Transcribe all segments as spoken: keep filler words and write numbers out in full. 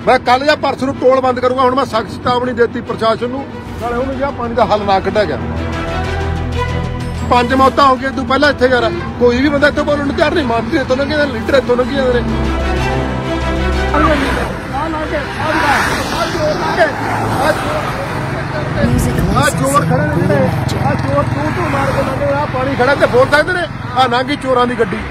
मैं कल या परसों टोल बंद करूंगा। हुण मैं सख्त चेतावनी देती प्रशासन नूं, नाले हुण जिहा पानी दा हल ना कढिया गया। पंज मौतां हो गईआं तूं पहलां इत्थे यार कोई भी बंदा इत्थे बोलण नूं तिआर नहीं। मंत्री इत्थों लंघे ने, लीडर इत्थों लंघी जांदे ने। आ चोर खड़े ने जिहड़े आ चोर तू तू मार के लंघे आ पानी खड़ा ते बोल सकदे ने आ नांगी चोरां दी गड्डी।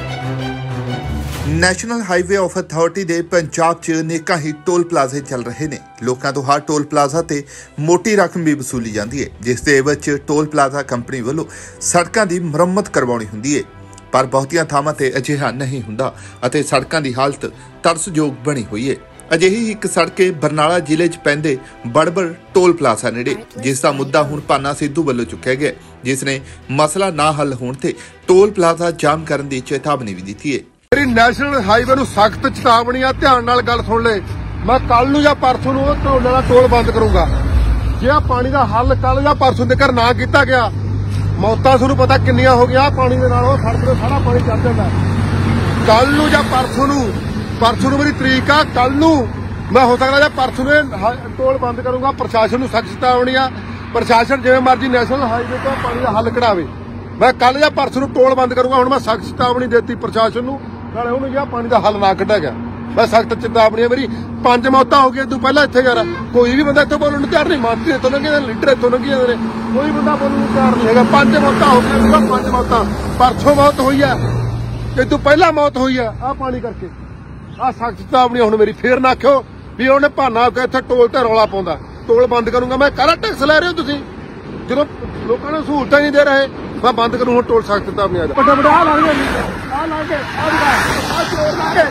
ਨੈਸ਼ਨਲ ਹਾਈਵੇ ਆਫ ਅਥਾਰਟੀ ਦੇ ਪੰਜਾਬ 'ਚ ਅਨੇਕਾਂ ਹੀ ਟੋਲ ਪਲਾਜ਼ੇ ਚੱਲ ਰਹੇ ਨੇ। ਲੋਕਾਂ ਤੋਂ ਹਰ ਟੋਲ ਪਲਾਜ਼ਾ ਤੇ ਮੋਟੀ ਰਕਮ ਵੀ ਵਸੂਲੀ ਜਾਂਦੀ ਹੈ, ਜਿਸ ਦੇ ਐਵਜ 'ਚ ਟੋਲ ਪਲਾਜ਼ਾ ਕੰਪਨੀ ਵੱਲੋਂ ਸੜਕਾਂ ਦੀ ਮੁਰੰਮਤ ਕਰਵਾਉਣੀ ਹੁੰਦੀ ਹੈ। ਪਰ ਬਹੁਤੀਆਂ ਥਾਵਾਂ ਤੇ ਅਜਿਹਾ ਨਹੀਂ ਹੁੰਦਾ ਅਤੇ ਸੜਕਾਂ ਦੀ ਹਾਲਤ ਤਰਸਯੋਗ ਬਣੀ ਹੋਈ ਹੈ। ਅਜਿਹੀ ਇੱਕ ਸੜਕ ਹੈ ਬਰਨਾਲਾ ਜ਼ਿਲ੍ਹੇ 'ਚ ਪੈਂਦੇ ਬੜਬੜ ਟੋਲ ਪਲਾਜ਼ਾ ਨੇੜੇ, ਜਿਸ ਦਾ ਮੁੱਦਾ ਹੁਣ ਪਾਨਾ ਸਿੱਧੂ ਵੱਲੋਂ ਚੁੱਕਿਆ ਗਿਆ, ਜਿਸ ਨੇ ਮਸਲਾ ਨਾ ਹੱਲ ਹੋਣ ਤੇ ਟੋਲ ਪਲਾਜ਼ਾ ਜਾਮ ਕਰਨ ਦੀ ਚੇਤਾਵਨੀ ਵੀ ਦਿੱਤੀ ਹੈ। मेरी नैशनल हाईवे नूं सख्त चेतावनी आ, ध्यान नाल गल सुन ले। मैं कल नूं या परसों नूं ढोले दा टोल बंद करूंगा। जे आ पानी दा हल कल या परसों तक ना कीता गया, मौतां तुहानूं पता किन्नियां हो गईआं पानी दे नाल। सड़क ते सारा पानी चढ़ जांदा। कल नूं या परसों नूं परसों नूं मेरी तरीक आ, कल नूं मैं हो सकदा या परसों नूं टोल बंद करूंगा। प्रशासन नूं सख्त चेतावनी आ, प्रशासन जिवें मर्जी नैशनल हाईवे तो पानी दा हल कढावे। मैं कल या परसों नूं टोल बंद करूंगा। हुण मैं सख्त चेतावनी देती प्रशासन नूं, नाले हुण जिहा पानी दा हल ना कढिया गया। मैं सख्त चेतावनी मेरी पंज मौतां हो गईआं तूं पहलां इत्थे यार कोई भी बंदा इत्थों बोलण नूं तिआर नहीं। मंत्री इत्थों लंघे ने, लीडर इत्थों लंघी जांदे ने, कोई बंदा बोलण नूं तिआर नहीं हैगा। पंज मौतां हो गईआं, पंज मौतां परसों मौत होई है ते तूं पहलां मौत होई है आ पानी करके। आ सख्त चेतावनी हुण मेरी। फेर ना आखिओ भी ਉਹਨੇ ਭਾਨਾ ਕੇ ਇੱਥੇ ਟੋਲ ਤੇ ਰੌਲਾ ਪਾਉਂਦਾ। ਟੋਲ ਬੰਦ ਕਰੂੰਗਾ ਮੈਂ। ਕਾਹਦਾ ਟੈਕਸ ਲੈ ਰਹੇ ਹੋ ਤੁਸੀਂ ਜਦੋਂ ਲੋਕਾਂ ਨੂੰ ਸਹੂਲਤਾਂ ਨਹੀਂ ਦੇ ਰਹੇ? मैं बंद करूँ टोल सख्त चेतावनी आ बड़े बड़े आ लागे आ लागे आ चोर लागे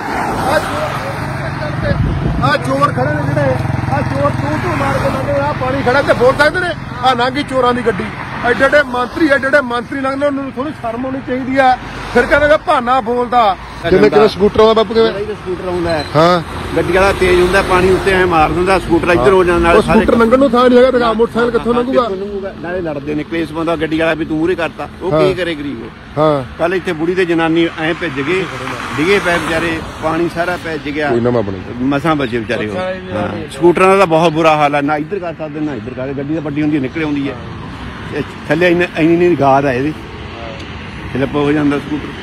आ चोर खड़े ने जिहड़े आ चोर तू तू मार के लंघे आ पानी खड़ा ते बोल सकदे ने आ नांगी चोरां दी गड्डी। एडे एडे मंत्री एडे एडे मंत्री लंघदे उन्होंने थोड़ी शर्म होनी चाहिए है। फिर कहंदे भाना बोलदा जिवें किवें स्कूटर आउंदा बापू किवें स्कूटर आउंदा है। हां ਗੱਡੀ ਵਾਲਾ ਤੇਜ਼ ਹੁੰਦਾ, ਪਾਣੀ ਉੱਤੇ ਐ ਮਾਰ ਦਿੰਦਾ, ਸਕੂਟਰ ਇੱਧਰ ਹੋ ਜਾਂਦਾ। ਨਾਲੇ ਸਕੂਟਰ ਲੰਘਣ ਨੂੰ ਥਾਂ ਨਹੀਂ ਹੈਗਾ ਤੇ ਮੋਟਰਸਾਈਕਲ ਕਿੱਥੋਂ ਲੰਘੂਗਾ? ਨਾਲੇ ਲੜਦੇ ਨੇ ਕਲੇਸ਼ ਪਾਉਂਦਾ ਗੱਡੀ ਵਾਲਾ ਵੀ ਤੂੰ ਮੂਹਰੇ ਕਰਤਾ। ਉਹ ਕੀ ਕਰੇ ਗਰੀਬ? ਹਾਂ ਕੱਲ ਇੱਥੇ ਬੁੜੀ ਤੇ ਜਨਾਨੀ ਐ ਭਿੱਜ ਗਏ, ਡਿਗੇ ਪੈ ਵਿਚਾਰੇ, ਪਾਣੀ ਸਾਰਾ ਭਿੱਜ ਗਿਆ, ਕੋਈ ਨਵਾਂ ਬਣੇ ਮਸਾਂ ਬਚੇ ਵਿਚਾਰੇ ਉਹ। ਹਾਂ ਸਕੂਟਰਾਂ ਦਾ ਤਾਂ ਬਹੁਤ ਬੁਰਾ ਹਾਲ ਹੈ, ਨਾ ਇੱਧਰ ਕਰ ਸਕਦੇ ਨਾ ਇੱਧਰ ਕਰ। ਗੱਡੀ ਤਾਂ ਵੱਡੀ ਹੁੰਦੀ ਨਿਕਲ ਆਉਂਦੀ ਹੈ, ਥੱਲੇ ਇੰਨੀ ਇੰਨੀ ਗਾਦ ਆ ਇਹਦੀ, ਸਲਿੱਪ ਹੋ ਜਾਂਦਾ ਸਕੂਟਰ।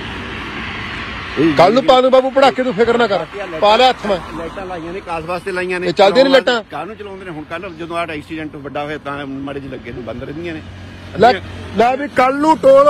ਕੱਲ ਨੂੰ ਪਾ ਦੂੰ ਬਾਬੂ ਪੜਾਕੇ, ਤੂੰ ਫਿਕਰ ਨਾ ਕਰ, ਪਾ ਲਿਆ ਹੱਥ। ਮੈਂ ਲਾਈਟਾਂ ਲਾਈਆਂ ਨੇ ਕਾਸ ਵਾਸਤੇ ਲਾਈਆਂ ਨੇ, ਚੱਲਦੀਆਂ ਨੇ ਲਾਈਟਾਂ। ਕੱਲ ਨੂੰ ਚਲਾਉਂਦੇ ਨੇ। ਹੁਣ ਕੱਲ ਜਦੋਂ ਆਹ ਐਕਸੀਡੈਂਟ ਵੱਡਾ ਹੋਇਆ ਤਾਂ ਮਾੜੇ ਜਿਹੇ ਲੱਗੇ ਨੂੰ ਬੰਦ ਰਹਿੰਦੀਆਂ ਨੇ। ਲੈ ਵੀ ਕੱਲ ਨੂੰ ਟੋਲ,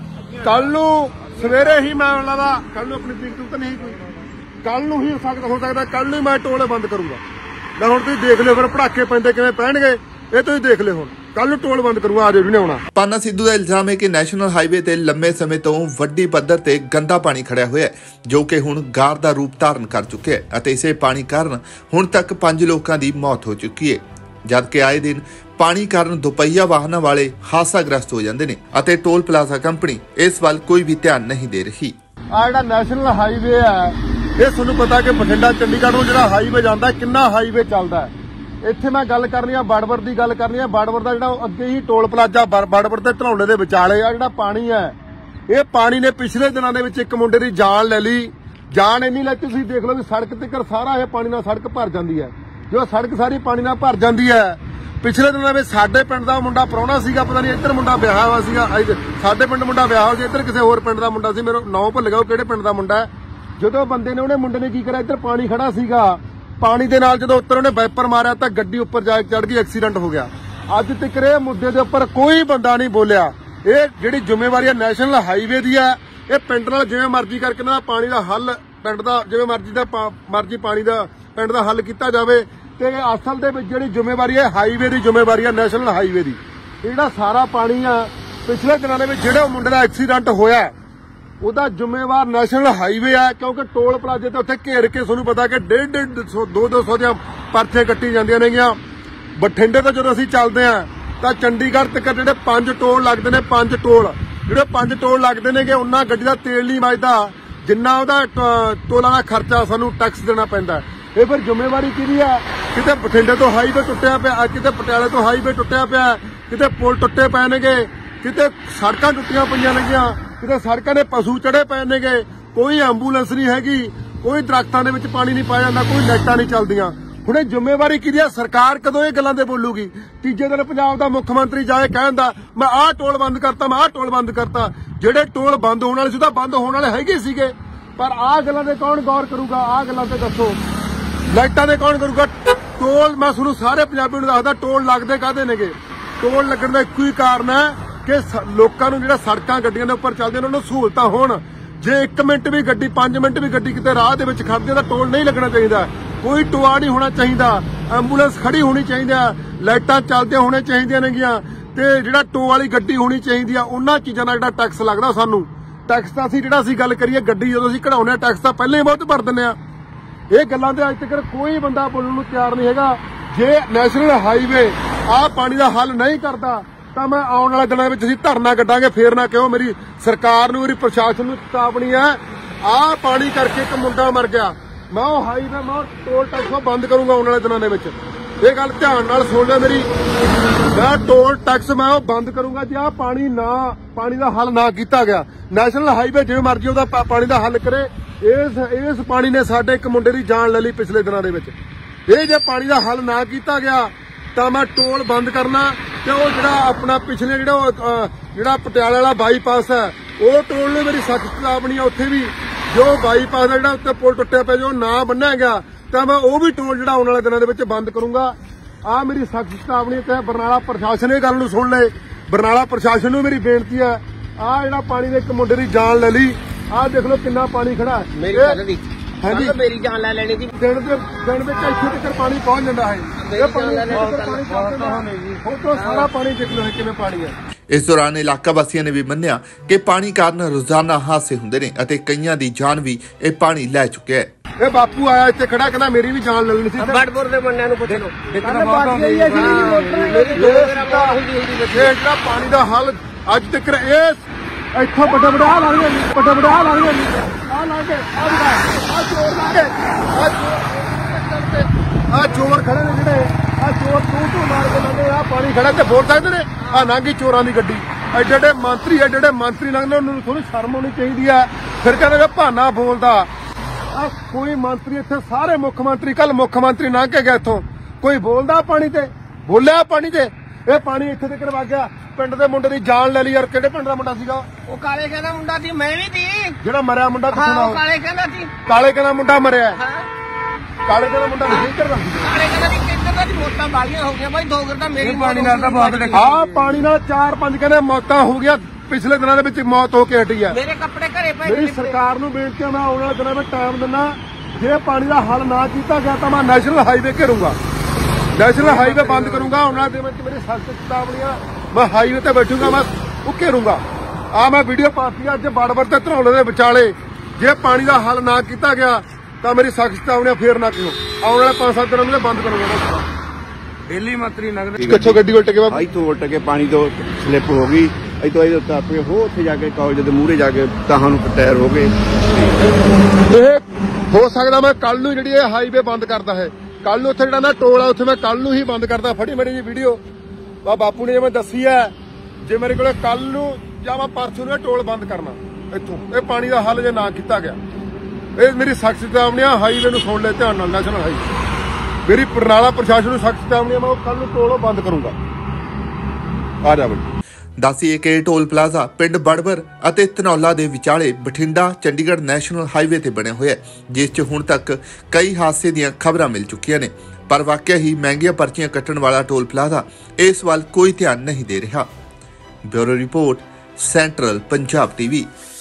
ਕੱਲ ਨੂੰ ਸਵੇਰੇ ਹੀ ਮੈਂ ਉਹਨਾਂ ਦਾ ਕੱਲ ਨੂੰ ਆਪਣੀ ਤਰੀਕ ਤਾਂ ਨਹੀਂ ਕੋਈ, ਕੱਲ ਨੂੰ ਹੀ ਸਕਦਾ ਹੋ ਸਕਦਾ ਕੱਲ ਨੂੰ ਮੈਂ ਟੋਲ ਬੰਦ ਕਰੂੰਗਾ। ਲੈ ਹੁਣ ਤੁਸੀਂ ਦੇਖ ਲਿਓ ਫਿਰ ਪੜਾਕੇ ਪੈਂਦੇ ਕਿਵੇਂ ਪੈਣਗੇ, ਇਹ ਤੁਸੀਂ ਦੇਖ ਲਿਓ। ਹੁਣ ਕੱਲ ਨੂੰ ਟੋਲ ਬੰਦ ਕਰੂੰਗਾ, ਆਜੋ ਨਹੀਂ ਆਉਣਾ। ਪਾਨਾ ਸਿੱਧੂ ਦਾ ਇਲਜ਼ਾਮ ਹੈ ਕਿ ਨੈਸ਼ਨਲ ਹਾਈਵੇ ਤੇ ਲੰਮੇ ਸਮੇਂ ਤੋਂ ਵੱਡੀ ਪੱਧਰ ਤੇ ਗੰਦਾ ਪਾਣੀ ਖੜਿਆ ਹੋਇਆ ਹੈ, ਜੋ ਕਿ ਹੁਣ ਗਾਰ ਦਾ ਰੂਪ ਧਾਰਨ ਕਰ ਚੁੱਕਿਆ ਹੈ ਅਤੇ ਇਸੇ ਪਾਣੀ ਕਾਰਨ ਹੁਣ ਤੱਕ ਪੰਜ ਲੋਕਾਂ ਦੀ ਮੌਤ ਹੋ ਚੁੱਕੀ ਹੈ, ਜਦਕਿ ਆਏ ਦਿਨ ਪਾਣੀ ਕਾਰਨ ਦੁਪਹੀਆ ਵਾਹਨਾਂ ਵਾਲੇ ਹਾਦਸਾਗ੍ਰਸਤ ਹੋ ਜਾਂਦੇ ਨੇ ਅਤੇ ਟੋਲ ਪਲਾਜ਼ਾ ਕੰਪਨੀ ਇਸ ਵੱਲ ਕੋਈ ਵੀ ਧਿਆਨ ਨਹੀਂ ਦੇ ਰਹੀ। ਆ ਜਿਹੜਾ ਨੈਸ਼ਨਲ ਹਾਈਵੇ ਹੈ, ਇਹ ਤੁਹਾਨੂੰ ਪਤਾ ਕਿ ਬਠਿੰਡਾ ਚੰਡੀਗੜ੍ਹ ਨੂੰ ਜਿਹੜਾ ਹਾਈਵੇ ਜਾਂਦਾ, ਕਿੰਨਾ ਹਾਈਵੇ ਚੱਲਦਾ ਹੈ। ਇੱਥੇ ਮੈਂ ਗੱਲ ਕਰਨੀ ਆ ਬੜਬੜ ਦੀ ਗੱਲ ਕਰਨੀ ਆ। ਬੜਬੜ ਦਾ ਜਿਹੜਾ ਅੱਗੇ ਹੀ ਟੋਲ ਪਲਾਜ਼ਾ ਬੜਬੜ ਤੇ ਧਨੌਲੇ ਦੇ ਵਿਚਾਲੇ ਆ ਜਿਹੜਾ ਪਾਣੀ ਹੈ, ਇਹ ਪਾਣੀ ਨੇ ਪਿਛਲੇ ਦਿਨਾਂ ਦੇ ਵਿੱਚ ਇੱਕ ਮੁੰਡੇ ਦੀ ਜਾਨ ਲੈ ਲਈ। ਜਾਨ ਇੰਨੀ ਲੈ ਤੁਸੀਂ ਦੇਖ ਲਓ ਵੀ ਸੜਕ ਤੱਕ ਸਾਰਾ ਇਹ ਪਾਣੀ ਨਾਲ ਸੜਕ ਭਰ ਜਾਂਦੀ ਹੈ। ਜੋ ਸੜਕ ਸਾਰੀ ਪਾਣੀ ਨਾਲ ਭਰ ਜਾਂਦੀ ਹੈ, ਪਿਛਲੇ ਦਿਨਾਂ ਵਿੱਚ ਸਾਡੇ ਪਿੰਡ ਦਾ ਮੁੰਡਾ ਪ੍ਰਾਹੁਣਾ ਸੀਗਾ, ਪਤਾ ਨਹੀਂ ਇੱਧਰ ਮੁੰਡਾ ਵਿਆਹਿਆ ਹੋਇਆ ਸੀਗਾ, ਸਾਡੇ ਪਿੰਡ ਮੁੰਡਾ ਵਿਆਹ ਹੋ ਸੀ, ਇੱਧਰ ਕਿਸੇ ਹੋਰ ਪਿੰਡ ਦਾ ਮੁੰਡਾ ਸੀ, ਮੈਨੂੰ ਨਾਂ ਭੁੱਲ ਗਿਆ ਉਹ ਕਿਹੜੇ ਪਿੰਡ ਦਾ ਮੁੰਡਾ ਹੈ। ਜਦੋਂ ਬੰਦੇ ਨੇ ਉਹਨੇ ਮੁੰਡੇ ਨੇ ਕੀ ਕਰਿਆ, ਇੱਧਰ ਪਾਣੀ ਖੜਾ ਸੀਗਾ, ਪਾਣੀ ਦੇ ਨਾਲ ਜਦੋਂ ਉੱਤਰ ਉਹਨੇ ਵਾਈਪਰ ਮਾਰਿਆ ਤਾਂ ਗੱਡੀ ਉੱਪਰ ਜਾ ਕੇ ਚੜ ਗਈ, ਐਕਸੀਡੈਂਟ ਹੋ ਗਿਆ। ਅੱਜ ਤੱਕ ਇਹ ਮੁੱਦੇ ਦੇ ਉੱਪਰ ਕੋਈ ਬੰਦਾ ਨਹੀਂ ਬੋਲਿਆ। ਇਹ ਜਿਹੜੀ ਜ਼ਿੰਮੇਵਾਰੀ ਹੈ ਨੈਸ਼ਨਲ ਹਾਈਵੇ ਦੀ ਹੈ, ਇਹ ਪਿੰਡ ਨਾਲ ਜਿਵੇਂ ਮਰਜ਼ੀ ਕਰਕੇ ਨਾ ਪਾਣੀ ਦਾ ਹੱਲ, ਪਿੰਡ ਦਾ ਜਿਵੇਂ ਮਰਜ਼ੀ ਦਾ ਮਰਜ਼ੀ ਪਾਣੀ ਦਾ ਪਿੰਡ ਦਾ ਹੱਲ ਕੀਤਾ ਜਾਵੇ। ਤੇ ਅਸਲ ਦੇ ਵਿੱਚ ਜਿਹੜੀ ਜ਼ਿੰਮੇਵਾਰੀ ਹੈ ਹਾਈਵੇ ਦੀ ਜ਼ਿੰਮੇਵਾਰੀ ਹੈ, ਨੈਸ਼ਨਲ ਹਾਈਵੇ ਦੀ। ਇਹ ਜਿਹੜਾ ਸਾਰਾ ਪਾਣੀ ਆ ਪਿਛਲੇ ਦਿਨਾਂ ਦੇ ਵਿੱਚ ਜਿਹੜੇ ਮੁੰਡੇ ਦਾ ਐਕਸੀਡੈਂਟ ਹੋਇਆ, ਉਹਦਾ ਜ਼ਿੰਮੇਵਾਰ ਨੈਸ਼ਨਲ ਹਾਈਵੇ ਹੈ, ਕਿਉਂਕਿ ਟੋਲ ਪਲਾਜ਼ੇ ਤੇ ਉੱਥੇ ਘੇਰ ਕੇ ਤੁਹਾਨੂੰ ਪਤਾ ਕਿ ਡੇਢ ਡੇਢ ਸੌ ਦੋ ਦੋ ਸੌ ਦੀਆਂ ਪਰਚੀਆਂ ਕੱਟੀ ਜਾਂਦੀਆਂ ਨੇਗੀਆਂ। ਬਠਿੰਡੇ ਤੋਂ ਜਦੋਂ ਅਸੀਂ ਚੱਲਦੇ ਹਾਂ ਤਾਂ ਚੰਡੀਗੜ੍ਹ ਤੱਕ ਜਿਹੜੇ ਪੰਜ ਟੋਲ ਲੱਗਦੇ ਨੇ, ਪੰਜ ਟੋਲ ਜਿਹੜੇ ਪੰਜ ਟੋਲ ਲੱਗਦੇ ਨੇਗੇ, ਉਹਨਾਂ ਗੱਡੀ ਦਾ ਤੇਲ ਨਹੀਂ ਵੱਜਦਾ ਜਿੰਨਾ ਉਹਦਾ ਟੋਲਾਂ ਦਾ ਖਰਚਾ ਸਾਨੂੰ ਟੈਕਸ ਦੇਣਾ ਪੈਂਦਾ। ਇਹ ਫਿਰ ਜ਼ਿੰਮੇਵਾਰੀ ਕਿਹਦੀ ਹੈ? ਕਿਤੇ ਬਠਿੰਡੇ ਤੋਂ ਹਾਈਵੇ ਟੁੱਟਿਆ ਪਿਆ, ਕਿਤੇ ਪਟਿਆਲੇ ਤੋਂ ਹਾਈਵੇ ਟੁੱਟਿਆ ਪਿਆ, ਕਿਤੇ ਪੁਲ ਟੁੱਟੇ ਪਏ ਨੇਗੇ, ਕਿਤੇ ਸੜਕਾਂ ਟੁੱਟੀਆਂ ਪਈਆਂ ਨੇਗੀਆਂ, ਕਿਤੇ ਸੜਕਾਂ ਦੇ ਪਸ਼ੂ ਚੜੇ ਪਏ ਨੇਗੇ, ਕੋਈ ਐਂਬੂਲੈਂਸ ਨਹੀਂ ਹੈਗੀ, ਕੋਈ ਦਰਖਤਾਂ ਦੇ ਵਿੱਚ ਪਾਣੀ ਨਹੀਂ ਪਾਇਆ ਜਾਂਦਾ, ਕੋਈ ਲਾਈਟਾਂ ਨਹੀਂ ਚੱਲਦੀਆਂ। ਹੁਣ ਇਹ ਜ਼ਿੰਮੇਵਾਰੀ ਕਿਹਦੀ ਆ? ਸਰਕਾਰ ਕਦੋਂ ਇਹ ਗੱਲਾਂ ਤੇ ਬੋਲੂਗੀ? ਤੀਜੇ ਦਿਨ ਪੰਜਾਬ ਦਾ ਮੁੱਖ ਮੰਤਰੀ ਜਾਏ ਕਹਿੰਦਾ ਮੈਂ ਆਹ ਟੋਲ ਬੰਦ ਕਰਤਾ, ਮੈਂ ਆਹ ਟੋਲ ਬੰਦ ਕਰਤਾ। ਜਿਹੜੇ ਟੋਲ ਬੰਦ ਹੋਣ ਵਾਲੇ ਸੀ ਤਾਂ ਬੰਦ ਹੋਣ ਵਾਲੇ ਹੈਗੇ ਸੀਗੇ, ਪਰ ਆਹ ਗੱਲਾਂ ਤੇ ਕੌਣ ਗੌਰ ਕਰੂਗਾ? ਆਹ ਗੱਲਾਂ ਤੇ ਦੱਸੋ, ਲਾਈਟਾਂ ਤੇ ਕੌਣ ਕਰੂਗਾ? ਟੋਲ ਮੈਂ ਤੁਹਾਨੂੰ ਸਾਰੇ ਪੰਜਾਬੀ ਨੂੰ ਦੱਸਦਾ, ਟੋਲ ਲੱਗਦੇ ਕਾਹਦੇ ਨੇਗੇ? ਟੋਲ ਲੱਗਣ ਦਾ ਇੱਕੋ ਹੀ ਕਾਰਨ ਹੈ ਕਿ ਲੋਕਾਂ ਨੂੰ ਜਿਹੜਾ ਸੜਕਾਂ ਗੱਡੀਆਂ ਦੇ ਉੱਪਰ ਚੱਲਦੇ ਉਹਨਾਂ ਨੂੰ ਸਹੂਲਤਾਂ ਹੋਣ। ਜੇ ਇੱਕ ਮਿੰਟ ਵੀ ਗੱਡੀ, ਪੰਜ ਮਿੰਟ ਵੀ ਗੱਡੀ ਕਿਤੇ ਰਾਹ ਦੇ ਵਿੱਚ ਖੜਦੀ ਤਾਂ ਟੋਲ ਨਹੀਂ ਲੱਗਣਾ ਚਾਹੀਦਾ। ਕੋਈ ਟੋਆ ਨਹੀਂ ਹੋਣਾ ਚਾਹੀਦਾ, ਐਂਬੂਲੈਂਸ ਖੜੀ ਹੋਣੀ ਚਾਹੀਦੀ ਆ, ਲਾਈਟਾਂ ਚੱਲਦੀਆਂ ਹੋਣੀਆਂ ਚਾਹੀਦੀਆਂ ਨੇਗੀਆਂ, ਤੇ ਜਿਹੜਾ ਟੋ ਵਾਲੀ ਗੱਡੀ ਹੋਣੀ ਚਾਹੀਦੀ ਆ। ਉਹਨਾਂ ਚੀਜ਼ਾਂ ਦਾ ਜਿਹੜਾ ਟੈਕਸ ਲੱਗਦਾ ਸਾਨੂੰ, ਟੈਕਸ ਤਾਂ ਅਸੀਂ ਜਿਹੜਾ ਅਸੀਂ ਗੱਲ ਕਰੀਏ ਗੱਡੀ ਜਦੋਂ ਅਸੀਂ ਕਢਾਉਂਦੇ ਆ ਟੈਕਸ ਤਾਂ ਪਹਿਲਾਂ ਹੀ ਬਹੁਤ ਭਰ ਦਿੰਦੇ ਆ। ਇਹ ਗੱਲਾਂ ਤੇ ਅੱਜ ਤੱਕ ਕੋਈ ਬੰਦਾ ਬੋਲਣ ਨੂੰ ਤਿਆਰ ਨਹੀਂ ਹੈਗਾ। ਜੇ ਨੈਸ਼ਨਲ ਹਾਈਵੇ ਆਹ ਪਾਣੀ ਦਾ ਹੱਲ ਨਹੀਂ ਕਰਦਾ ਤਾਂ ਮੈਂ ਆਉਣ ਵਾਲੇ ਦਿਨਾਂ ਵਿੱਚ ਅਸੀਂ ਧਰਨਾ ਕੱਢਾਂਗੇ। ਫੇਰ ਨਾ ਕਹੋ ਮੇਰੀ ਸਰਕਾਰ ਨੂੰ, ਮੇਰੀ ਪ੍ਰਸ਼ਾਸਨ ਨੂੰ ਚੇਤਾਵਨੀ ਹੈ। ਆਹ ਪਾਣੀ ਕਰਕੇ ਇੱਕ ਮੁੰਡਾ ਮਰ ਗਿਆ, ਮੈਂ ਉਹ ਹਾਈਵੇ ਮੈਂ ਟੋਲ ਟੈਕਸ ਬੰਦ ਕਰੂੰਗਾ ਆਉਣ ਵਾਲੇ ਦਿਨਾਂ ਦੇ ਵਿੱਚ। ਇਹ ਗੱਲ ਧਿਆਨ ਨਾਲ ਸੁਣ ਲੈ ਮੇਰੀ, ਮੈਂ ਟੋਲ ਟੈਕਸ ਮੈਂ ਉਹ ਬੰਦ ਕਰੂੰਗਾ ਜੇ ਆਹ ਪਾਣੀ ਨਾ ਪਾਣੀ ਦਾ ਹੱਲ ਨਾ ਕੀਤਾ ਗਿਆ। ਨੈਸ਼ਨਲ ਹਾਈਵੇ ਜਿਵੇਂ ਮਰਜ਼ੀ ਉਹਦਾ ਪਾਣੀ ਦਾ ਹੱਲ ਕਰੇ। ਇਸ ਇਸ ਪਾਣੀ ਨੇ ਸਾਡੇ ਇੱਕ ਮੁੰਡੇ ਦੀ ਜਾਨ ਲੈ ਲਈ ਪਿਛਲੇ ਦਿਨਾਂ ਦੇ ਵਿੱਚ। ਇਹ ਜੇ ਪਾਣੀ ਦਾ ਹੱਲ ਨਾ ਕੀਤਾ ਗਿਆ ਤਾਂ ਮੈਂ ਟੋਲ ਬੰਦ ਕਰਨਾ, ਤੇ ਉਹ ਜਿਹੜਾ ਆਪਣਾ ਪਿਛਲੇ ਜਿਹੜਾ ਜਿਹੜਾ ਪਟਿਆਲੇ ਵਾਲਾ ਬਾਈਪਾਸ ਹੈ ਉਹ ਟੋਲ ਨੂੰ ਮੇਰੀ ਸਖਤ ਚੇਤਾਵਨੀ ਆ। ਉੱਥੇ ਵੀ ਜੋ ਬਾਈਪਾਸ ਦਾ ਜਿਹੜਾ ਉੱਤੇ ਪੁਲ ਟੁੱਟਿਆ ਪਿਆ ਜੋ ਨਾ ਬੰਨਿਆ ਗਿਆ ਤਾਂ ਮੈਂ ਉਹ ਵੀ ਟੋਲ ਜਿਹੜਾ ਆਉਣ ਵਾਲੇ ਦਿਨਾਂ ਦੇ ਵਿੱਚ ਬੰਦ ਕਰੂੰਗਾ। ਆ ਮੇਰੀ ਸਖਤ ਚੇਤਾਵਨੀ ਤੇ ਬਰਨਾਲਾ ਪ੍ਰਸ਼ਾਸਨ ਇਹ ਗੱਲ ਨੂੰ ਸੁਣ ਲੈ। ਬਰਨਾਲਾ ਪ੍ਰਸ਼ਾਸਨ ਨੂੰ ਮੇਰੀ ਬੇਨਤੀ ਹੈ, ਆ ਜਿਹੜਾ ਪਾਣੀ ਦੇ ਇੱਕ ਮੁੰਡੇ ਦੀ ਜਾਨ ਲੈ ਲਈ। ਆਹ ਦੇਖ ਲਓ ਕਿੰਨਾ ਪਾਣੀ ਖੜਾ ਹੈ। ਮੇਰੀ ਗੱਲ ਦੀ ਹਾਂਜੀ ਮੇਰੀ ਜਾਨ ਲੈ ਲੈਣੀ ਸੀ। ਦਿਨ ਦੇ ਦਿਨ ਵਿੱਚ ਇੱਥੇ ਤੱਕ ਪਾਣੀ ਪਹੁੰਚ ਜਾਂਦਾ ਹੈ। ਇਹ ਪਾਣੀ ਸਾਰਾ ਪਾਣੀ ਦੇਖ ਲਓ ਕਿਵੇਂ ਪਾਣੀ ਹੈ। ਇਸ ਦੌਰਾਨ ਇਲਾਕਾ ਵਾਸੀਆਂ ਨੇ ਵੀ ਮੰਨਿਆ ਕਿ ਪਾਣੀ ਕਾਰਨ ਰੋਜ਼ਾਨਾ ਹਾਦਸੇ ਹੁੰਦੇ ਨੇ ਅਤੇ ਕਈਆਂ ਦੀ ਜਾਨ ਵੀ ਇਹ ਪਾਣੀ ਲੈ ਚੁੱਕਿਆ ਹੈ। ਇਹ ਬਾਪੂ ਆਇਆ ਇੱਥੇ ਖੜਾ ਕਹਿੰਦਾ ਮੇਰੀ ਵੀ ਜਾਨ ਲੈ ਲੈਣੀ ਸੀ। ਬੜਪੁਰ ਦੇ ਬੰਦਿਆਂ ਨੂੰ ਪੁੱਛ ਲਓ, ਜਿਹੜਾ ਪਾਣੀ ਦਾ ਹੱਲ ਅੱਜ ਤੱਕ ਇਸ ਇੱਥੋਂ ਵੱਡਾ ਵੱਡਾ ਆ ਲਾਂਗੇ ਵੱਡਾ ਵੱਡਾ ਆ ਲਾਂਗੇ ਆ ਲਾਂਗੇ ਆ ਚੋਰ ਲਾਂਗੇ ਆ ਚੋਰ ਖੜੇ ਨੇ ਜਿਹੜੇ ਆ ਚੋਰ ਤੂੰ ਤੂੰ ਮਾਰ ਕੇ ਲਾਂਗੇ। ਆ ਪਾਣੀ ਖੜਾ ਤੇ ਬੋਲ ਸਕਦੇ ਨੇ ਆ ਨਾਂਗੀ ਚੋਰਾਂ ਦੀ ਗੱਡੀ। ਐਡੇ ਐਡੇ ਮੰਤਰੀ ਐਡੇ ਐਡੇ ਮੰਤਰੀ ਲੰਘਦੇ ਉਹਨਾਂ ਨੂੰ ਥੋੜੀ ਸ਼ਰਮ ਹੋਣੀ ਚਾਹੀਦੀ ਆ। ਫਿਰ ਕਹਿੰਦੇ ਭਾਨਾ ਬੋਲਦਾ ਆ ਕੋਈ ਮੰਤਰੀ ਇੱਥੇ ਸਾਰੇ ਮੁੱਖ ਮੰਤਰੀ ਕੱਲ ਮੁੱਖ ਮੰਤਰੀ ਲੰਘ ਕੇ ਗਿਆ ਇੱਥੋਂ, ਕੋਈ ਬੋਲਦਾ ਪਾਣੀ ਤੇ? ਬੋਲਿਆ ਪਾਣੀ ਤੇ? ਇਹ ਪਾਣੀ ਇੱਥੇ ਤੱਕ ਵਗ ਗਿਆ। ਪਿੰਡ ਦੇ ਮੁੰਡੇ ਦੀ ਜਾਨ ਲੈ ਲਈ ਯਾਰ। ਕਿਹੜੇ ਪਿੰਡ ਦਾ ਮੁੰਡਾ ਸੀਗਾ ਉਹ? ਕਾਲੇ ਕਹਿੰਦਾ ਮੁੰਡਾ ਸੀ, ਮੈਂ ਵੀ ਸੀ। ਜਿਹੜਾ ਮਰਿਆ ਮੁੰਡਾ ਕਿੱਥੋਂ ਦਾ? ਕਾਲੇ ਕਹਿੰਦਾ ਸੀ। ਕਾਲੇ ਕਹਿੰਦਾ ਮੁੰਡਾ ਮਰਿਆ? ਕਾਲੇ ਕਹਿੰਦਾ ਮੁੰਡਾ ਨਹੀਂ ਕਰਦਾ। ਕਾਲੇ ਕਹਿੰਦਾ ਵੀ ਕਿੰਨੇ ਦੀ ਮੌਤਾਂ ਬਾਲੀਆਂ ਹੋ ਗਈਆਂ ਬਾਈ। ਦੋ ਗਰ ਤਾਂ ਮੇਰੀ ਪਾਣੀ ਨਾਲ ਤਾਂ ਬਹੁਤ ਲੱਗੀ। ਆ ਪਾਣੀ ਨਾਲ ਚਾਰ ਪੰਜ ਕਹਿੰਦੇ ਮੌਤਾਂ ਹੋ ਗਈਆਂ ਪਿਛਲੇ ਦਿਨਾਂ ਦੇ ਵਿੱਚ। ਮੌਤ ਹੋ ਕੇ ਹਟੀ ਆ। ਮੇਰੇ ਕੱਪੜੇ ਘਰੇ ਪਏ। ਮੇਰੀ ਸਰਕਾਰ ਨੂੰ ਬੇਨਤੀ ਹੈ, ਮੈਂ ਆਉਣ ਵਾਲੇ ਦਿਨਾਂ ਵਿੱਚ ਟਾਈਮ ਦਿੰਦਾ। ਜੇ ਪਾਣੀ ਦਾ ਹੱਲ ਨਾ ਕੀਤਾ ਗਿਆ ਤਾਂ ਮੈਂ ਨੈਸ਼ਨਲ ਹਾਈਵੇ ਘੇਰੂੰਗਾ, ਨੈਸ਼ਨਲ ਹਾਈਵੇ ਬੰਦ ਕਰੂੰਗਾ। ਉਹਨਾਂ ਦੇ ਵਿੱਚ ਮੇਰੀ ਸਖਤ ਚੇਤਾਵਨੀਆਂ, ਮੈਂ ਹਾਈਵੇ ਤੇ ਬੈਠੂੰਗਾ, ਮੈਂ ਉਹ ਘੇਰੂੰਗਾ। ਆ ਮੈਂ ਵੀਡੀਓ ਪਾਤੀ ਅੱਜ ਬਾੜਵਰ ਤੇ ਧਰੌਲੇ ਦੇ ਵਿਚਾਲੇ। ਜੇ ਪਾਣੀ ਦਾ ਹੱਲ ਨਾ ਕੀਤਾ ਗਿਆ ਤਾਂ ਮੇਰੀ ਸਖਤ ਚੇਤਾਵਨੀਆਂ ਫੇਰ ਨਾ ਕਿਉਂ ਆਉਣ ਵਾਲੇ ਪੰਜ ਸੱਤ ਦਿਨਾਂ ਨੂੰ ਬੰਦ ਕਰੂੰਗਾ। ਦਿੱਲੀ ਮੰਤਰੀ ਨਗਰ ਕਿੱਥੋਂ ਗੱਡੀ ਉਲਟ ਕੇ ਬਾਬਾ ਇੱਥੋਂ ਉਲਟ ਕੇ ਪਾਣੀ ਤੋਂ ਸਲਿੱਪ ਹੋ ਗਈ। ਇੱਥੋਂ ਇਹਦੇ ਉੱਤੇ ਆਪੇ ਹੋ ਉੱਥੇ ਜਾ ਕੇ ਕਾਲਜ ਦੇ ਮੂਹਰੇ ਜਾ ਕੇ ਤਾਹਾਂ ਨੂੰ ਟਾਇਰ ਹੋ ਗਏ। ਇਹ ਹੋ ਸਕਦਾ ਮੈਂ ਕੱਲ ਨੂੰ ਜਿਹੜੀ ਇਹ ਹਾਈਵੇ ਬੰਦ ਕਰਦਾ ਹੈ। ਕੱਲ ਨੂੰ ਉੱਥੇ ਜਿਹੜਾ ਨਾ ਟੋਲ ਆ ਉੱਥੇ ਮੈਂ ਕੱਲ ਨੂੰ ਹੀ ਬੰਦ ਕਰਦਾ। ਫੜੀ ਮੇਰੀ ਜੀ ਵੀਡੀਓ ਆ ਬਾਪੂ ਨੇ ਜਿਵੇਂ ਦੱਸੀ ਹੈ। ਜੇ ਮੇਰੇ ਕੋਲੇ ਕੱਲ ਨੂੰ ਜਾਂ ਮੈਂ ਪਰਸੋਂ ਨੂੰ ਟੋਲ ਬੰਦ ਕਰਨਾ ਇੱਥੋਂ। ਇਹ ਪਾਣੀ ਦਾ ਹੱਲ ਜੇ ਨਾ ਕੀਤਾ ਗਿਆ, ਇਹ ਮੇਰੀ ਸਖਤ ਚੇਤਾਵਨੀ ਆ। ਹਾਈਵੇ ਨੂੰ ਸੁਣ ਲੈ ਧਿਆਨ ਨਾਲ, ਨੈਸ਼ਨਲ ਹਾਈਵੇ ਮੇਰੀ ਬਰਨਾਲਾ ਪ੍ਰਸ਼ਾਸਨ ਨੂੰ ਸਖਤ ਚੇਤਾਵਨੀ ਆ। ਮੈਂ ਕੱਲ ਨੂੰ ਟੋਲ ਬੰਦ ਕਰੂੰਗਾ। ਆ ਜਾ ਬਈ। ਦੱਸੀਏ ਕਿ ਟੋਲ ਪਲਾਜ਼ਾ ਪਿੰਡ ਬੜਬਰ ਅਤੇ ਧਨੌਲਾ ਦੇ ਵਿਚਾਲੇ ਬਠਿੰਡਾ ਚੰਡੀਗੜ੍ਹ ਨੈਸ਼ਨਲ ਹਾਈਵੇ ਤੇ ਬਣਿਆ ਹੋਇਆ, ਜਿਸ 'ਚ ਹੁਣ ਤੱਕ ਕਈ ਹਾਦਸੇ ਦੀਆਂ ਖਬਰਾਂ ਮਿਲ ਚੁੱਕੀਆਂ ਨੇ। ਪਰ ਵਾਕਿਆ ਹੀ ਮਹਿੰਗੀਆਂ ਪਰਚੀਆਂ ਕੱਟਣ ਵਾਲਾ ਟੋਲ ਪਲਾਜ਼ਾ ਇਸ ਵੱਲ ਕੋਈ ਧਿਆਨ ਨਹੀਂ ਦੇ ਰਿਹਾ। Bureau report, central Punjab TV.